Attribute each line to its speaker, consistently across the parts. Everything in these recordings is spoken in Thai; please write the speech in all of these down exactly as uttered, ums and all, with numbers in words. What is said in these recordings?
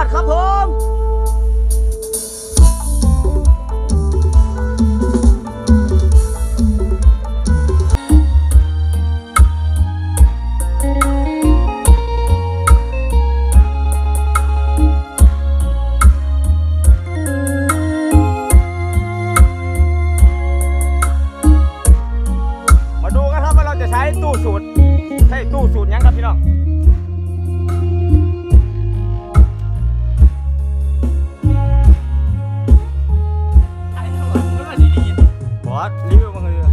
Speaker 1: ดครับผมใช้ตู้สูตรใช้ตู้สูตรยังครับพี่น้องบอสรีวิวมาคือ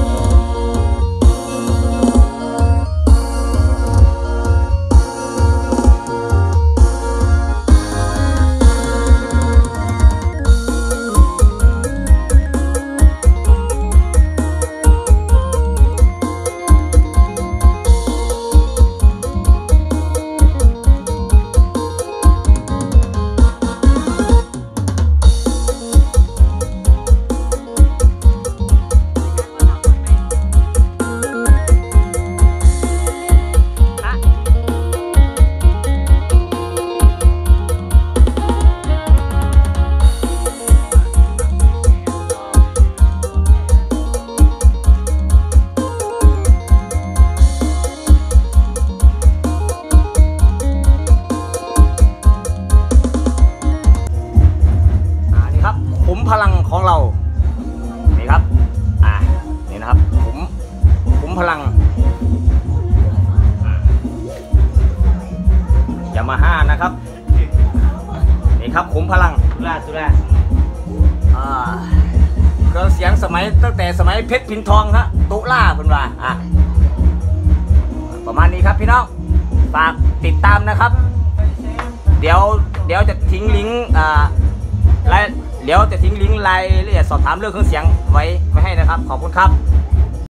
Speaker 1: พลังของเรานี่ครับอ่านี่นะครับขุมขุมพลังยามาฮ่านะครับนี่ครับขุมพลังสุราสุราอ่าเครื่องเสียงสมัยตั้งแต่สมัยเพชรพินทองครับตุล่าเพิ่นว่าอ่ะประมาณนี้ครับพี่น้องฝากติดตามนะครับเดี๋ยวเดี๋ยวจะทิ้งลิงก์อ่าและเดี๋ยวจะทิ้งลิงก์ไลน์ละเอียดสอบถามเรื่องเครื่องเสียงไว้ไม่ให้นะครับขอบคุณครับ